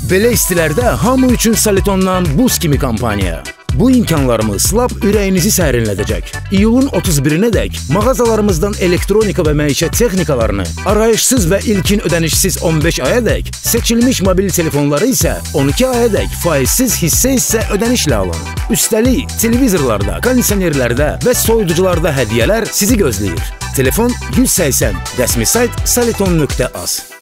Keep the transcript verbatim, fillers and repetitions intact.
Belə istilərdə hamı üçün Saletondan buz kimi kampaniya. Bu imkanlarımız lap ürəyinizi sərinlədəcək. İyulun otuz birinədək mağazalarımızdan elektronika və məişət texnikalarını arayışsız və ilkin ödənişsiz on beş ayadək, seçilmiş mobil telefonları isə on iki ayadək faizsiz hissə-hissə ödənişlə alın. Üstəlik, televizorlarda, kondisionerlərdə və soyuducularda hədiyyələr sizi gözləyir. Telefon yüz səksən, rəsmi sayt saleton nöqtə az.